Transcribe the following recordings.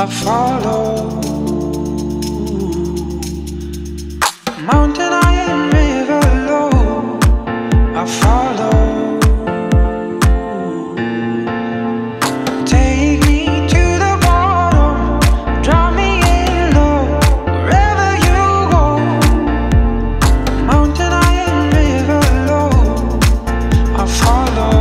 follow. Mountain high and river low, I follow. Take me to the bottom, drop me in low, wherever you go. Mountain high and river low, I follow.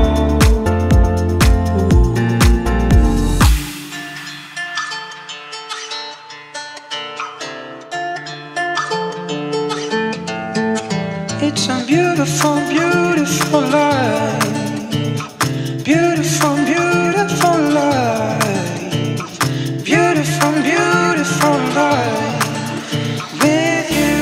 It's a beautiful, beautiful life. Beautiful, beautiful life. Beautiful, beautiful life with you.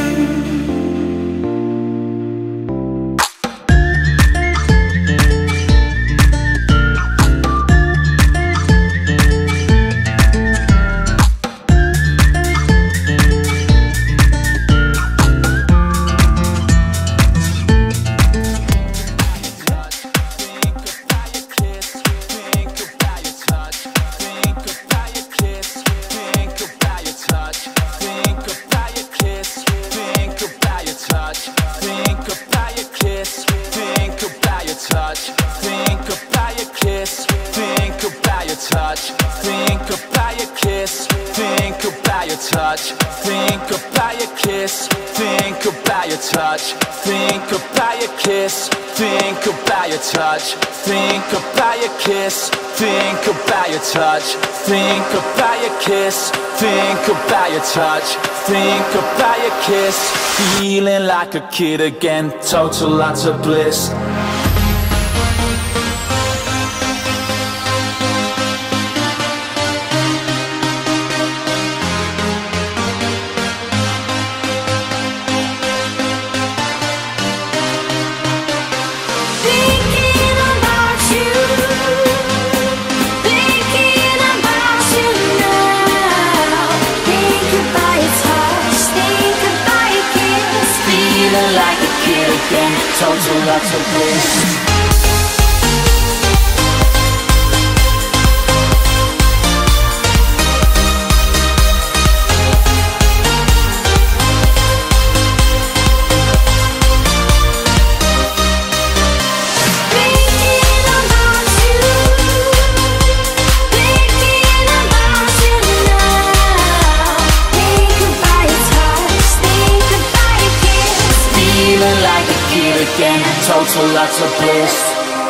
Touch, think about your kiss, think about your touch, think about your kiss, think about your touch, think about your kiss, think about your touch, think about your kiss, think about your touch, think about your kiss, feeling like a kid again, total lots of bliss. Like a kid again, total lots of bliss. Like a kid again, total lots of bliss.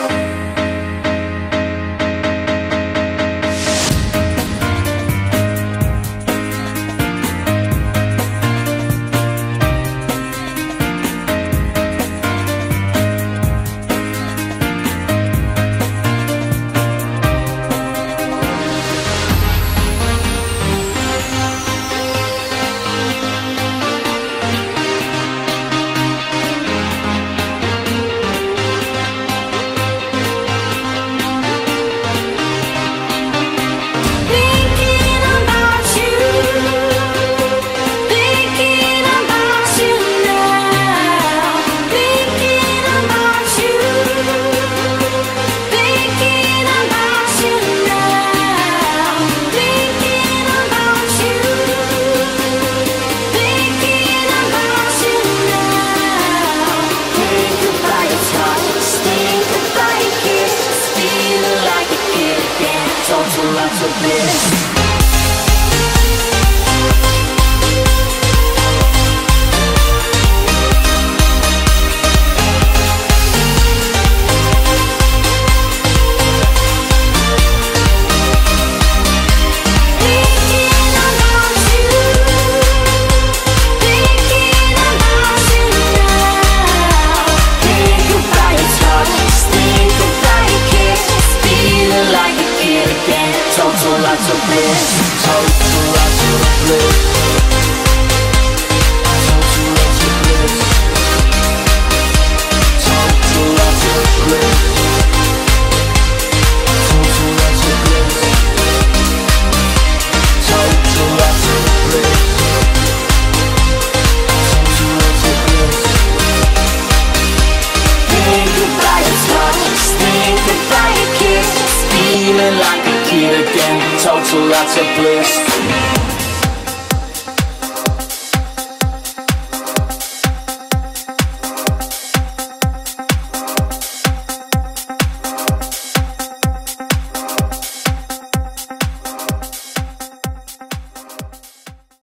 Lots of bliss. Total lots of bliss, total lots of bliss, total lots of bliss, total lots of bliss, total lots of bliss, total lots of bliss, total lots of bliss. Think about your touch, think about your kiss, feeling like a kid again, total lots of bliss.